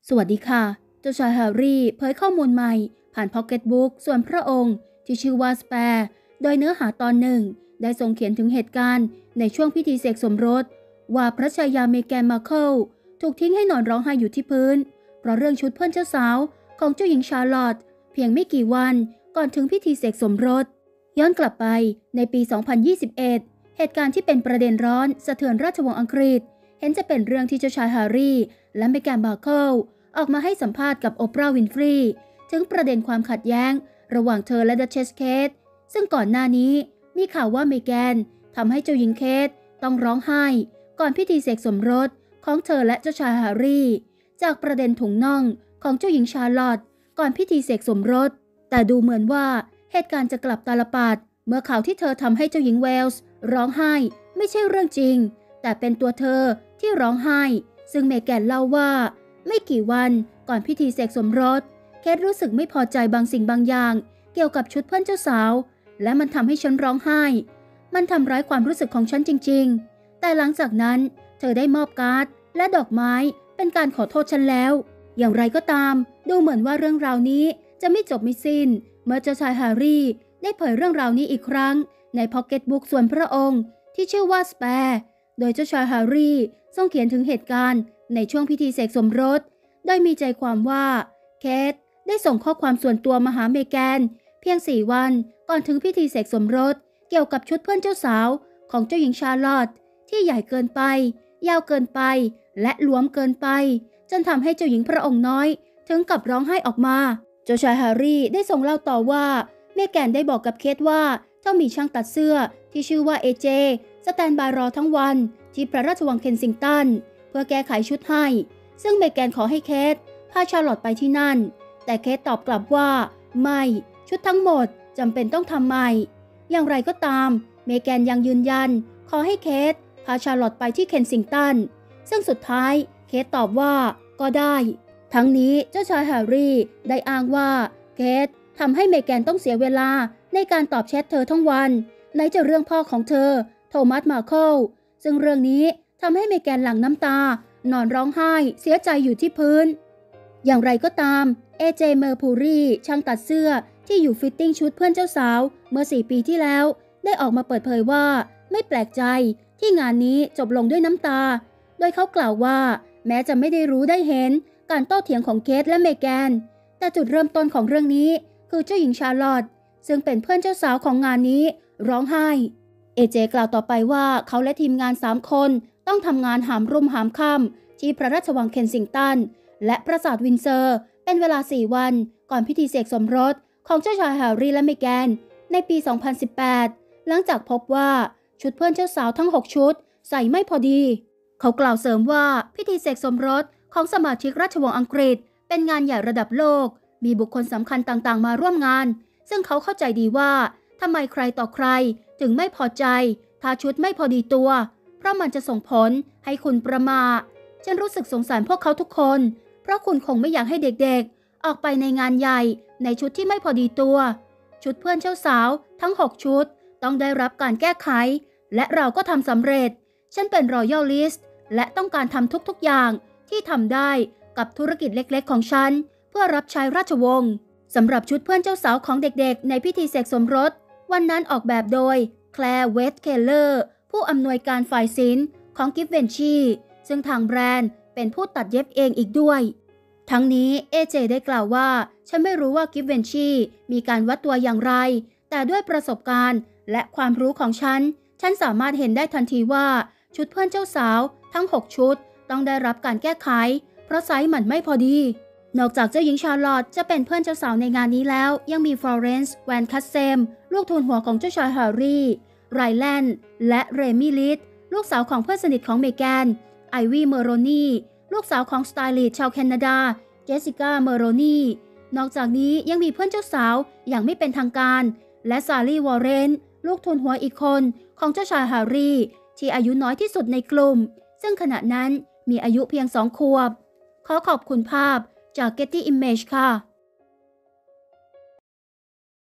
สวัสดีค่ะเจ้าชายแฮร์รี่เผยข้อมูลใหม่ผ่านพ็อกเก็ตบุ๊กส่วนพระองค์ที่ชื่อว่าสแปร์โดยเนื้อหาตอนหนึ่งได้ทรงเขียนถึงเหตุการณ์ในช่วงพิธีเสกสมรสว่าพระชายาเมแกนมาร์เคิลถูกทิ้งให้นอนร้องไห้อยู่ที่พื้นเพราะเรื่องชุดเพื่อนเจ้าสาวของเจ้าหญิงชาร์ลอตเพียงไม่กี่วันก่อนถึงพิธีเสกสมรสย้อนกลับไปในปี 2021 เหตุการณ์ที่เป็นประเด็นร้อนสะเทือนราชวงศ์อังกฤษเห็นจะเป็นเรื่องที่เจ้าชายแฮร์รี่และเมแกนมาร์เคิลออกมาให้สัมภาษณ์กับโอปราห์วินฟรีถึงประเด็นความขัดแย้งระหว่างเธอและดัชเชสเคทซึ่งก่อนหน้านี้มีข่าวว่าเมแกนทำให้เจ้าหญิงเคทต้องร้องไห้ก่อนพิธีเสกสมรสของเธอและเจ้าชายแฮร์รี่จากประเด็นถุงน่องของเจ้าหญิงชาร์ลอตก่อนพิธีเสกสมรสแต่ดูเหมือนว่าเหตุการณ์จะกลับตาลปัตรเมื่อข่าวที่เธอทำให้เจ้าหญิงเวลส์ร้องไห้ไม่ใช่เรื่องจริงแต่เป็นตัวเธอที่ร้องไห้ซึ่งเมแกนเล่าว่าไม่กี่วันก่อนพิธีเสกสมรสเคทรู้สึกไม่พอใจบางสิ่งบางอย่างเกี่ยวกับชุดเพื่อนเจ้าสาวและมันทำให้ฉันร้องไห้มันทำร้ายความรู้สึกของฉันจริงๆแต่หลังจากนั้นเธอได้มอบการ์ดและดอกไม้เป็นการขอโทษฉันแล้วอย่างไรก็ตามดูเหมือนว่าเรื่องราวนี้จะไม่จบไม่สิ้นเมื่อเจ้าชายแฮร์รี่ได้เผยเรื่องราวนี้อีกครั้งในพ็อกเก็ตบุ๊กส่วนพระองค์ที่ชื่อว่าสแปร์โดยเจ้าชายแฮร์รี่ทรงเขียนถึงเหตุการณ์ในช่วงพิธีเสกสมรสโดยมีใจความว่าเคทได้ส่งข้อความส่วนตัวมาหาเมแกนเพียง4 วันก่อนถึงพิธีเสกสมรสเกี่ยวกับชุดเพื่อนเจ้าสาวของเจ้าหญิงชาร์ลอตที่ใหญ่เกินไปยาวเกินไปและหลวมเกินไปจนทำให้เจ้าหญิงพระองค์น้อยถึงกับร้องไห้ออกมาเจ้าชายแฮร์รี่ได้ส่งเล่าต่อว่าเมแกนได้บอกกับเคทว่าเจ้ามีช่างตัดเสื้อที่ชื่อว่าเอเจสแตนบายรอทั้งวันที่พระราชวังเคนซิงตันเพื่อแก้ไขชุดให้ซึ่งเมแกนขอให้เคทพาชาร์ลอตไปที่นั่นแต่เคทตอบกลับว่าไม่ชุดทั้งหมดจำเป็นต้องทำใหม่อย่างไรก็ตามเมแกนยังยืนยันขอให้เคทพาชาร์ลอตไปที่เคนซิงตันซึ่งสุดท้ายเคทตอบว่าก็ได้ทั้งนี้เจ้าชายแฮร์รี่ได้อ้างว่าเคททำให้เมแกนต้องเสียเวลาในการตอบแชทเธอทั้งวันไหนจะเรื่องพ่อของเธอโทมัสมาร์เคิลซึ่งเรื่องนี้ทำให้เมแกนหลั่งน้ำตานอนร้องไห้เสียใจอยู่ที่พื้นอย่างไรก็ตามเอเจเมอร์พูรีช่างตัดเสื้อที่อยู่ฟิตติ้งชุดเพื่อนเจ้าสาวเมื่อ4 ปีที่แล้วได้ออกมาเปิดเผยว่าไม่แปลกใจที่งานนี้จบลงด้วยน้ำตาโดยเขากล่าวว่าแม้จะไม่ได้รู้ได้เห็นการโต้เถียงของเคทและเมแกนแต่จุดเริ่มต้นของเรื่องนี้คือเจ้าหญิงชาร์ลอตซึ่งเป็นเพื่อนเจ้าสาวของงานนี้ร้องไห้เอเจกล่าวต่อไปว่าเขาและทีมงาน3 คนต้องทำงานหามรุ่มหามค่ำที่พระราชวังเคนซิงตันและปราสาทวินเซอร์เป็นเวลา4 วันก่อนพิธีเสกสมรสของเจ้าชายแฮร์รี่และเมแกนในปี 2018 หลังจากพบว่าชุดเพื่อนเจ้าสาวทั้ง6 ชุดใส่ไม่พอดีเขากล่าวเสริมว่าพิธีเสกสมรสของสมาชิกราชวงศ์อังกฤษเป็นงานใหญ่ระดับโลกมีบุคคลสำคัญต่างๆมาร่วมงานซึ่งเขาเข้าใจดีว่าทำไมใครต่อใครถึงไม่พอใจถ้าชุดไม่พอดีตัวเพราะมันจะส่งผลให้คุณประมาทฉันรู้สึกสงสารพวกเขาทุกคนเพราะคุณคงไม่อยากให้เด็กๆออกไปในงานใหญ่ในชุดที่ไม่พอดีตัวชุดเพื่อนเจ้าสาวทั้ง6 ชุดต้องได้รับการแก้ไขและเราก็ทำสำเร็จฉันเป็นรอยัลลิสต์และต้องการทำทุกๆอย่างที่ทำได้กับธุรกิจเล็กๆของฉันเพื่อรับใช้ราชวงศ์สำหรับชุดเพื่อนเจ้าสาวของเด็กๆในพิธีเสกสมรสวันนั้นออกแบบโดยแคลร์เวสเคลเลอร์ผู้อำนวยการฝ่ายศิลป์ของกิฟเวนชีซึ่งทางแบรนด์เป็นผู้ตัดเย็บเองอีกด้วยทั้งนี้เอเจได้กล่าวว่าฉันไม่รู้ว่ากิฟเวนชีมีการวัดตัวอย่างไรแต่ด้วยประสบการณ์และความรู้ของฉันสามารถเห็นได้ทันทีว่าชุดเพื่อนเจ้าสาวทั้ง6 ชุดต้องได้รับการแก้ไขเพราะไซส์มันไม่พอดีนอกจากเจ้าหญิงชาร์ลอตจะเป็นเพื่อนเจ้าสาวในงานนี้แล้วยังมีฟลอเรนซ์แวนคัสเซมลูกทูลหัวของเจ้าชายแฮร์รี่ไรแลนด์และเรมิลิสลูกสาวของเพื่อนสนิทของเมแกนไอวี่เมอโรนีลูกสาวของสไตลิสต์ชาวแคนาดาเจสสิก้าเมอโรนีนอกจากนี้ยังมีเพื่อนเจ้าสาวอย่างไม่เป็นทางการและซารีวอร์เรนลูกทูลหัวอีกคนของเจ้าชายแฮร์รี่ที่อายุน้อยที่สุดในกลุ่มซึ่งขณะนั้นมีอายุเพียง2 ขวบขอขอบคุณภาพจาก Getty Image ค่ะ